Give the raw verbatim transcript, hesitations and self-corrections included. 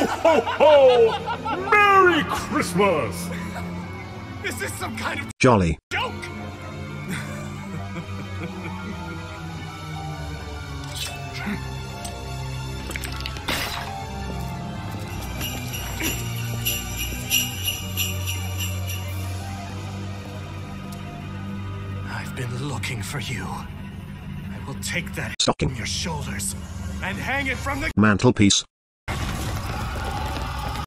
Ho, ho, ho! Merry Christmas! This is some kind of Jolly. joke! I've been looking for you. I will take that Stocking. from your shoulders and hang it from the Mantelpiece.